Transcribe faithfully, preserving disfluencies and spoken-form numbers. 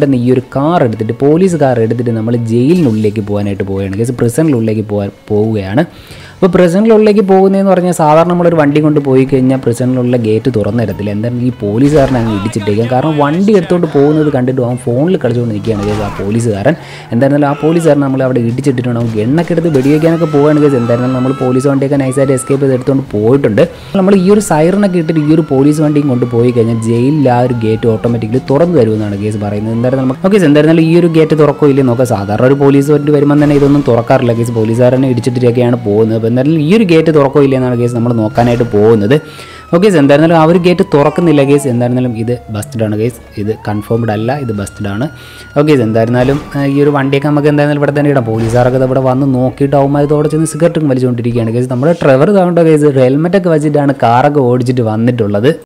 ഈ ഒരു കാർ എടുത്തിട്ട് പോലീസ് കാർ എടുത്തിട്ട് നമ്മൾ ജയിലിനുള്ളിലേക്ക് പോകാനായിട്ട് പോവുകയാണ് ഗൈസ്, പ്രിസണിനുള്ളിലേക്ക് പോകാൻ പോവുകയാണ്. അപ്പോൾ പ്രിസണിനുള്ളിലേക്ക് പോകുന്നതെന്ന് പറഞ്ഞാൽ സാധാരണ നമ്മളൊരു വണ്ടി കൊണ്ട് പോയി കഴിഞ്ഞാൽ പ്രിസണിലുള്ള ഗേറ്റ് തുറന്നു തരത്തില്ല. എന്തായാലും ഈ പോലീസുകാരനെ അങ്ങ് ഇടിച്ചിട്ടേക്കാം. കാരണം വണ്ടി എടുത്തുകൊണ്ട് പോകുന്നത് കണ്ടിട്ട് അവൻ ഫോണിൽ കളിച്ചുകൊണ്ട് നിൽക്കുകയാണ് ഗൈസ് ആ പോലീസുകാരൻ. എന്തായിരുന്നാലും ആ പോലീസുകാരൻ നമ്മൾ അവിടെ ഇടിച്ചിട്ടിട്ടുണ്ട്. അവൻ ഗണ്ണൊക്കെ എടുത്ത് വെടിവെക്കാനൊക്കെ പോവുകയാണ് ഗൈസ്. എന്തായിരുന്നാലും നമ്മൾ പോലീസ് വണ്ടിയൊക്കെ നൈസായിട്ട് എസ്കേപ്പ് ചെയ്ത് എടുത്തുകൊണ്ട് പോയിട്ടുണ്ട്. നമ്മൾ ഈ ഒരു സൈറനൊക്കെ ഇട്ടിട്ട് ഈ ഒരു പോലീസ് വണ്ടിയും കൊണ്ട് പോയി കഴിഞ്ഞാൽ ജയിലിൽ ആ ഒരു ഗേറ്റ് ഓട്ടോമാറ്റിക്കലി തുറന്നു തരുമെന്നാണ് ഗൈസ് പറയുന്നത്. എന്തായാലും നമുക്ക് ഓക്കെ എന്തായിരുന്നാലും ഈ ഒരു ഗേറ്റ് തുറക്കോ ഇല്ലേ നോക്കാം. സാധാരണ ഒരു പോലീസ് വണ്ടി വരുമ്പോൾ തന്നെ ഇതൊന്നും തുറക്കാറില്ല ഗൈസ്, പോലീസുകാരനെ ഇടിച്ചിട്ടൊക്കെയാണ് പോകുന്നത്. എന്തായാലും ഈ ഒരു ഗേറ്റ് തുറക്കോ ഇല്ല എന്നാണ് കേസ് നമ്മൾ നോക്കാനായിട്ട് പോകുന്നത്. ഓക്കെ എന്തായിരുന്നാലും ആ ഒരു ഗേറ്റ് തുറക്കുന്നില്ല കേസ്. എന്തായിരുന്നാലും ഇത് ബസ്റ്റഡ് ആണ് കേസ്, ഇത് കൺഫേംഡ് അല്ല, ഇത് ബസ്റ്റഡ് ആണ്. ഓക്കെ എന്തായിരുന്നാലും ഈ ഒരു വണ്ടിയൊക്കെ നമുക്ക് എന്തായിരുന്നാലും ഇവിടെ തന്നെ ഇടാം. പോലീസുകാരൊക്കെ ഇവിടെ വന്ന് നോക്കിയിട്ട് അവന്മാരത്തോടെ ചെന്ന് സിഗരറ്റും വലിച്ചുകൊണ്ടിരിക്കുകയാണ് കേസ്. നമ്മുടെ ഡ്രൈവർ താണ്ട കേസ് ഹെൽമെറ്റൊക്കെ വെച്ചിട്ടാണ് കാറൊക്കെ ഓടിച്ചിട്ട് വന്നിട്ടുള്ളത്.